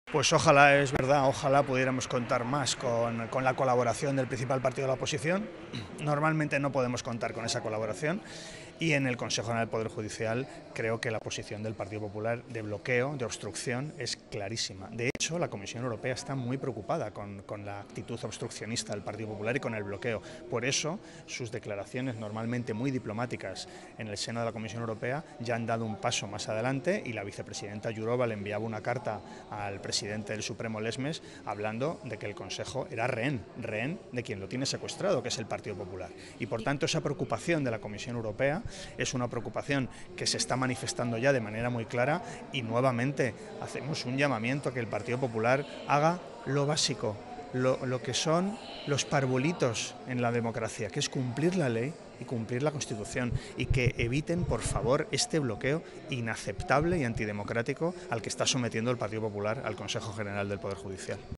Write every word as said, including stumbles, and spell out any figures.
Pues ojalá, es verdad, ojalá pudiéramos contar más con, con la colaboración del principal partido de la oposición. Normalmente no podemos contar con esa colaboración y en el Consejo General del Poder Judicial creo que la posición del Partido Popular de bloqueo, de obstrucción, es clarísima. De hecho, la Comisión Europea está muy preocupada con, con la actitud obstruccionista del Partido Popular y con el bloqueo. Por eso, sus declaraciones normalmente muy diplomáticas en el seno de la Comisión Europea ya han dado un paso más adelante y la vicepresidenta Jourová le enviaba una carta al presidente del Supremo Lesmes hablando de que el Consejo era rehén, rehén de quien lo tiene secuestrado, que es el Partido Popular. Y por tanto esa preocupación de la Comisión Europea es una preocupación que se está manifestando ya de manera muy clara y nuevamente hacemos un llamamiento a que el Partido Popular haga lo básico, lo, lo que son los parvulitos en la democracia, que es cumplir la ley y cumplir la Constitución, y que eviten, por favor, este bloqueo inaceptable y antidemocrático al que está sometiendo el Partido Popular al Consejo General del Poder Judicial.